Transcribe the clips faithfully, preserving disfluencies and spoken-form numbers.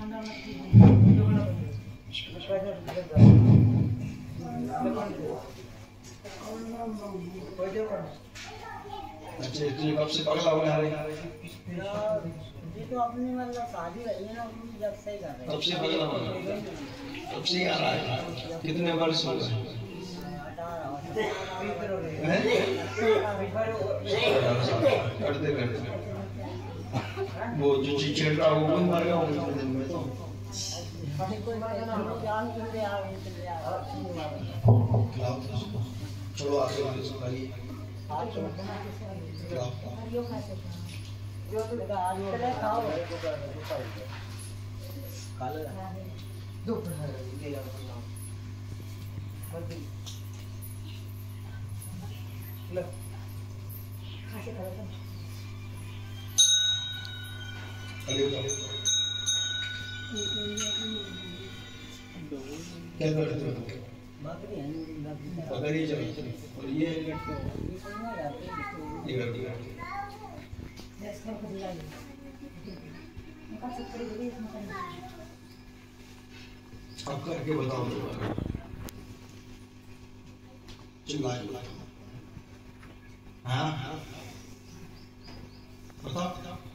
अच्छा तो कब से पगला हो रहा है? ये तो अपनी मतलब शादी रही है ना, जब से ही कर रहे हैं। तब से पगला हो रहा है, तब से ही आ रहा है। कितने वर्ष हो गए? करते करते वो जो चिचड़ का वो भी मर गया होगा दिन में तो। चलो आगे करिए। जो तो आज चले खाओ काले दो ये यार बल्कि ले खासे खाओ अरे क्या करते हो? बकरी है बकरी चली और ये ये कर दिया अब करके बताओ चिल्लाए हाँ बताओ।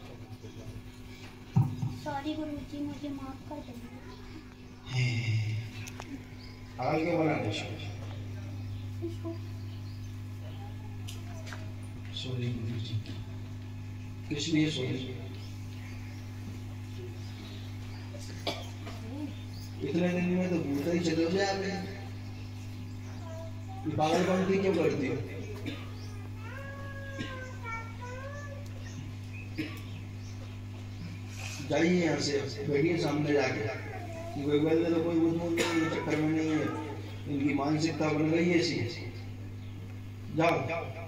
सॉरी गुरुजी, मुझे माफ कर दीजिए। आगे बनाने सॉरी गुरुजी, किस लिए सॉरी? इतने दिन में तो भूलते ही चले जाए आपने, पागलपंती क्यों करती हो? जाइए यहाँ से, बैठिए सामने जाके कि कोई बोल दे तो कोई बुझमुझ नहीं, चक्कर में नहीं है, इनकी मानसिकता बन गई है ऐसी। जाओ